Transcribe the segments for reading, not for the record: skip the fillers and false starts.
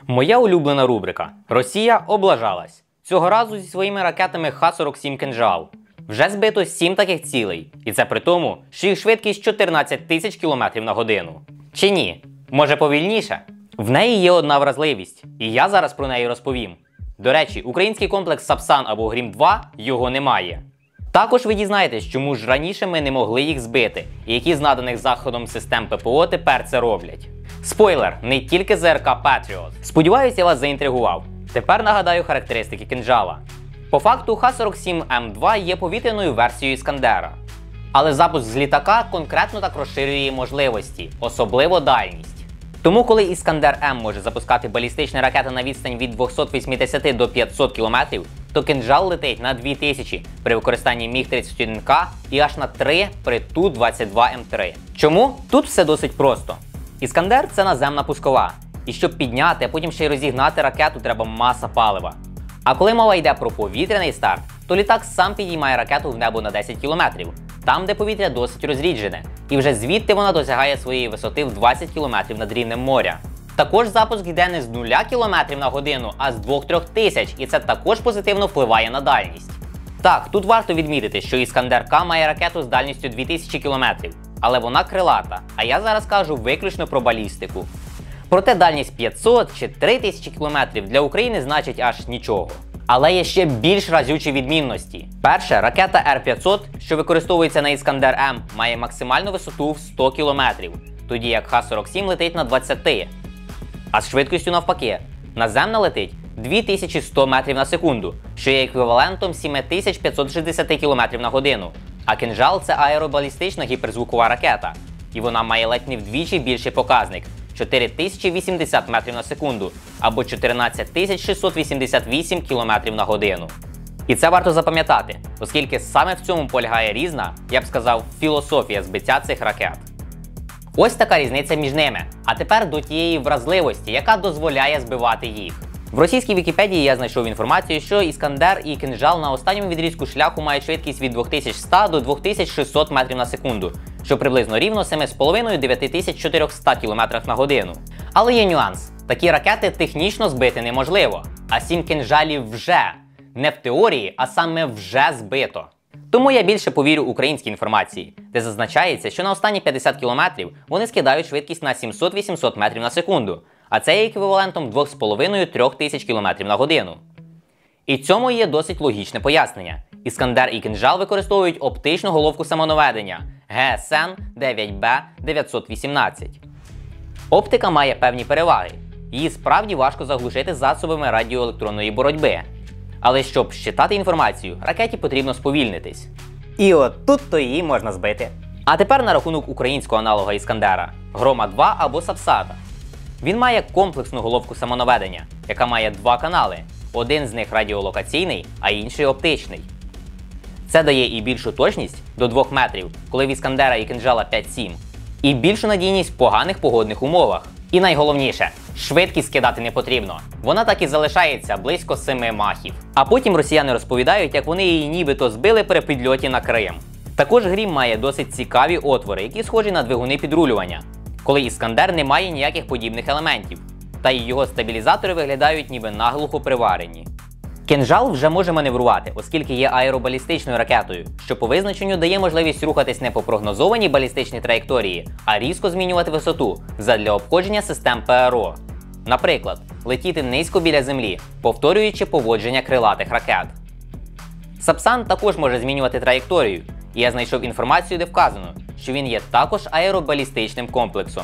Моя улюблена рубрика. Росія облажалась. Цього разу зі своїми ракетами Х-47 «Кинжал». Вже збито 7 таких цілей. І це при тому, що їх швидкість 14 тисяч км на годину. Чи ні? Може повільніше? В неї є одна вразливість. І я зараз про неї розповім. До речі, український комплекс «Сапсан» або «Грім-2» його немає. Також ви дізнаєтесь, чому ж раніше ми не могли їх збити, і які з наданих Заходом систем ППО тепер це роблять. Спойлер, не тільки ЗРК Петріот. Сподіваюсь, я вас заінтригував. Тепер нагадаю характеристики «Кинжала». По факту Х-47М2 є повітряною версією «Іскандера». Але запуск з літака конкретно так розширює можливості, особливо дальність. Тому коли «Іскандер-М» може запускати балістичні ракети на відстань від 280 до 500 км, то «Кинжал» летить на 2000 при використанні Міг-31К і аж на 3 при Ту-22М3. Чому? Тут все досить просто. «Іскандер» – це наземна пускова. І щоб підняти, а потім ще й розігнати ракету, треба маса палива. А коли мова йде про повітряний старт, то літак сам підіймає ракету в небо на 10 км, там де повітря досить розріджене, і вже звідти вона досягає своєї висоти в 20 км над рівнем моря. Також запуск йде не з 0 км на годину, а з 2-3 тисяч, і це також позитивно впливає на дальність. Так, тут варто відмітити, що «Іскандер-К» має ракету з дальністю 2000 км, але вона крилата, а я зараз кажу виключно про балістику. Проте дальність 500 чи 3000 км для України значить аж нічого. Але є ще більш разючі відмінності. Перше, ракета Р-500, що використовується на «Іскандер-М», має максимальну висоту в 100 км, тоді як Х-47 летить на 20. А з швидкістю навпаки, наземна летить 2100 метрів на секунду, що є еквівалентом 7560 км на годину. А «Кинжал» – це аеробалістична гіперзвукова ракета, і вона має ледь не вдвічі більший показник – 4080 метрів на секунду або 14688 км на годину. І це варто запам'ятати, оскільки саме в цьому полягає різна, я б сказав, філософія збиття цих ракет. Ось така різниця між ними. А тепер до тієї вразливості, яка дозволяє збивати їх. В російській Вікіпедії я знайшов інформацію, що «Іскандер» і «Кинжал» на останньому відрізку шляху мають швидкість від 2100 до 2600 метрів на секунду, що приблизно рівно 7,5–9400 км на годину. Але є нюанс. Такі ракети технічно збити неможливо, а 7 «Кинжалів» вже. Не в теорії, а саме вже збито. Тому я більше повірю українській інформації, де зазначається, що на останні 50 км вони скидають швидкість на 700–800 метрів на секунду, а це є еквівалентом 2,5–3 тисяч км на годину. І цьому є досить логічне пояснення. «Іскандер» і «Кинжал» використовують оптичну головку самонаведення GSN-9B918. Оптика має певні переваги. Її справді важко заглушити засобами радіоелектронної боротьби. Але щоб щитати інформацію, ракеті потрібно сповільнитись. І от тут то її можна збити. А тепер на рахунок українського аналога «Іскандера» – «Грома-2» або «Сапсата». Він має комплексну головку самонаведення, яка має 2 канали. Один з них радіолокаційний, а інший оптичний. Це дає і більшу точність до 2 метрів, коли в «Іскандера» і «Кинжала» 5-7, і більшу надійність в поганих погодних умовах. І найголовніше, швидкість скидати не потрібно. Вона так і залишається близько 7 махів. А потім росіяни розповідають, як вони її нібито збили при підльоті на Крим. Також «Грім» має досить цікаві отвори, які схожі на двигуни підрулювання, коли «Іскандер» не має ніяких подібних елементів, та й його стабілізатори виглядають ніби наглухо приварені. «Кинжал» вже може маневрувати, оскільки є аеробалістичною ракетою, що по визначенню дає можливість рухатись не по прогнозованій балістичній траєкторії, а різко змінювати висоту задля обходження систем ПРО. Наприклад, летіти низько біля землі, повторюючи поводження крилатих ракет. «Сапсан» також може змінювати траєкторію, і я знайшов інформацію, де вказано, що він є також аеробалістичним комплексом.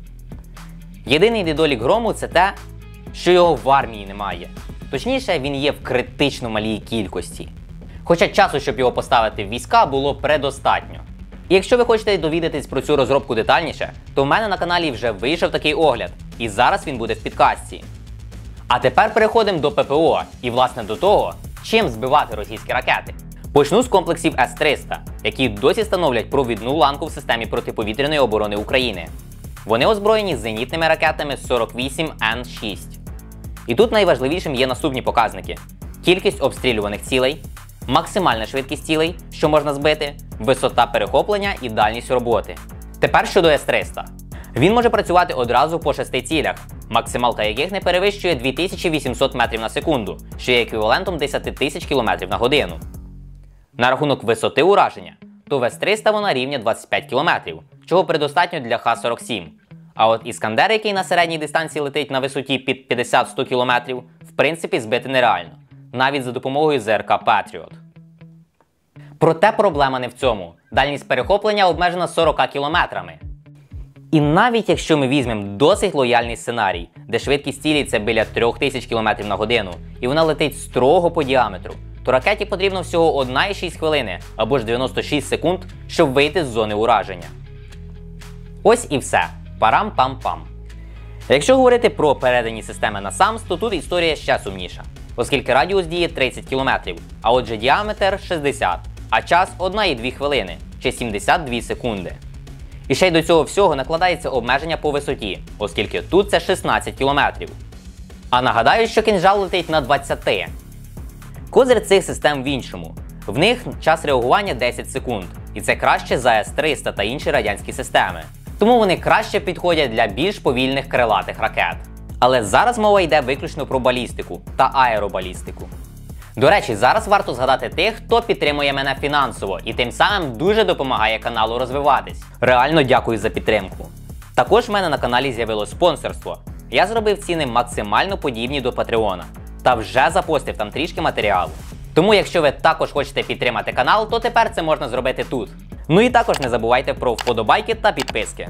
Єдиний недолік «Грому» – це те, що його в армії немає. Точніше, він є в критично малій кількості. Хоча часу, щоб його поставити в війська, було предостатньо. І якщо ви хочете довідатись про цю розробку детальніше, то в мене на каналі вже вийшов такий огляд, і зараз він буде в підкастці. А тепер переходимо до ППО, і власне до того, чим збивати російські ракети. Почну з комплексів С-300, які досі становлять провідну ланку в системі протиповітряної оборони України. Вони озброєні зенітними ракетами 48Н6. І тут найважливішим є наступні показники: кількість обстрілюваних цілей, максимальна швидкість цілей, що можна збити, висота перехоплення і дальність роботи. Тепер щодо С-300. Він може працювати одразу по 6 цілях, максималка яких не перевищує 2800 метрів на секунду, що є еквівалентом 10 тисяч км на годину. На рахунок висоти ураження, то в С-300 вона рівня 25 км, чого предостатньо для Х-47. А от Іскандер, який на середній дистанції летить на висоті під 50-100 км, в принципі збити нереально, навіть за допомогою ЗРК Patriot. Проте проблема не в цьому. Дальність перехоплення обмежена 40 кілометрами. І навіть якщо ми візьмемо досить лояльний сценарій, де швидкість цілі це біля 3000 км на годину, і вона летить строго по діаметру, то ракеті потрібно всього 1,6 хвилини або ж 96 секунд, щоб вийти з зони ураження. Ось і все. Парам-пам-пам. Якщо говорити про передані системи на САМС, то тут історія ще сумніша, оскільки радіус діє 30 км, а отже діаметр 60, а час 1,2 хвилини, чи 72 секунди. І ще й до цього всього накладається обмеження по висоті, оскільки тут це 16 км. А нагадаю, що кинжал летить на 20. Козир цих систем в іншому. В них час реагування 10 секунд, і це краще за С-300 та інші радянські системи. Тому вони краще підходять для більш повільних крилатих ракет. Але зараз мова йде виключно про балістику та аеробалістику. До речі, зараз варто згадати тих, хто підтримує мене фінансово і тим самим дуже допомагає каналу розвиватись. Реально дякую за підтримку. Також в мене на каналі з'явилось спонсорство. Я зробив ціни максимально подібні до Патреона. Та вже запостив там трішки матеріалу. Тому якщо ви також хочете підтримати канал, то тепер це можна зробити тут. Ну і також не забувайте про вподобайки та підписки.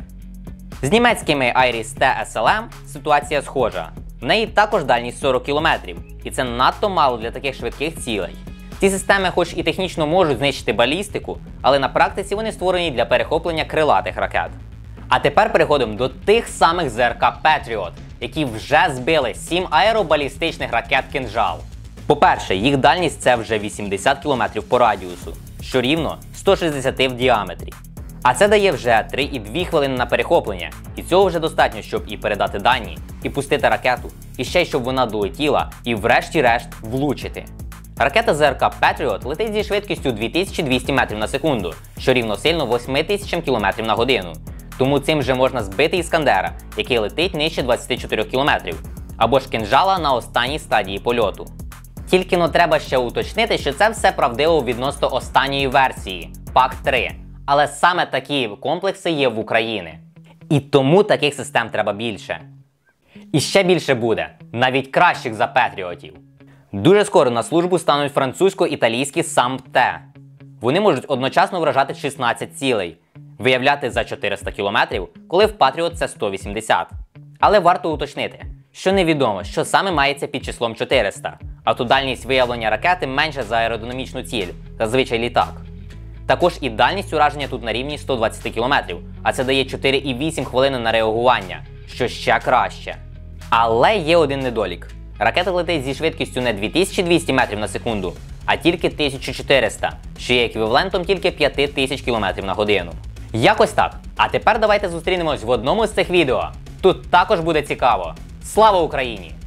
З німецькими Iris T SLM ситуація схожа. В неї також дальність 40 км, і це надто мало для таких швидких цілей. Ці системи хоч і технічно можуть знищити балістику, але на практиці вони створені для перехоплення крилатих ракет. А тепер переходимо до тих самих ЗРК Patriot, які вже збили 7 аеробалістичних ракет «Кинжал». По-перше, їх дальність це вже 80 км по радіусу, що рівно 160 в діаметрі. А це дає вже 3,2 хвилини на перехоплення, і цього вже достатньо, щоб і передати дані, і пустити ракету, і ще й щоб вона долетіла і врешті-решт влучити. Ракета ЗРК Patriot летить зі швидкістю 2200 метрів на секунду, що рівносильно 8000 км на годину. Тому цим вже можна збити Іскандера, який летить нижче 24 км, або ж кинжала на останній стадії польоту. Тільки треба ще уточнити, що це все правдиво відносно останньої версії – ПАК-3. Але саме такі комплекси є в Україні. І тому таких систем треба більше. І ще більше буде, навіть кращих за Петріотів. Дуже скоро на службу стануть французько-італійські САМ-Т. Вони можуть одночасно вражати 16 цілей, виявляти за 400 км, коли в Патріот це 180. Але варто уточнити, що невідомо, що саме мається під числом 400, а то дальність виявлення ракети менша за аеродинамічну ціль, зазвичай літак. Також і дальність ураження тут на рівні 120 км, а це дає 4,8 хвилини на реагування, що ще краще. Але є один недолік. Ракета летить зі швидкістю не 2200 метрів на секунду, а тільки 1400, що є еквівалентом тільки 5000 км на годину. Якось так. А тепер давайте зустрінемось в одному з цих відео. Тут також буде цікаво. Слава Україні!